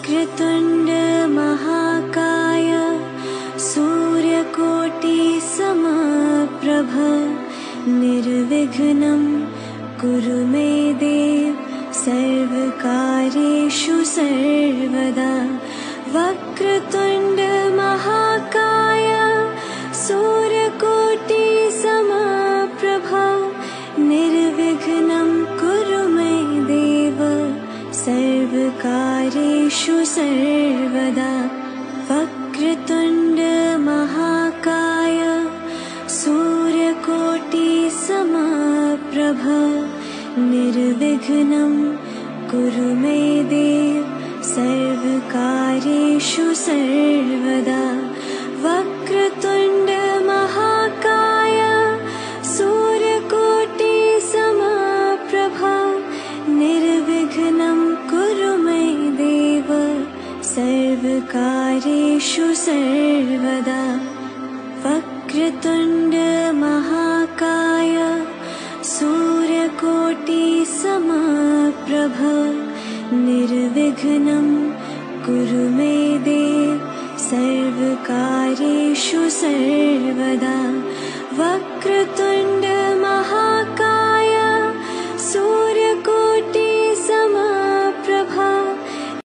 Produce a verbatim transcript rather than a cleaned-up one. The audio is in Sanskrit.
वक्रतुण्ड महाकाय सूर्यकोटि समप्रभ निर्विघ्नं कुरु मे देव सर्वकार्येषु सर्वदा। वक्रतुण्ड महाकाय सूर्यकोटि समप्रभ निर्विघ्नं कुरु मे देव सर्वकार्येषु सर्वदा। वक्रतुण्ड महाकाय सूर्यकोटि समप्रभ निर्विघ्नं कुरु मे देव सर्वकार्येषु सर्वदा। वक्रतुण्ड महाकाय सूर्यकोटि समप्रभ निर्विघ्नं कुरु मे देव सर्वकार्येषु सर्वदा। वक्रतुण्ड महाकाय सूर्यकोटि समप्रभ निर्विघ्नं कुरु मे देव सर्वकार्येषु सर्वदा। वक्रतुण्ड